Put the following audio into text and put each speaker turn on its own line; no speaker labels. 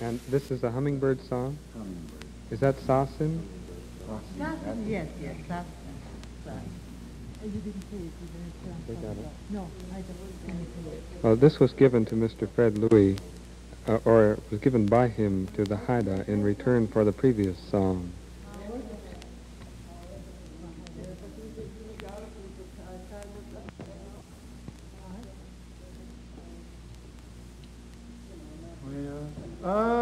And this is a hummingbird song?
Hummingbird.
Is that Sasin?
Sasin,
Yes, Sasin. You didn't say it.
They got it.
No, I don't.
Well, this was given to Mr. Fred Louis, or was given by him to the Haida in return for the previous song.
Well,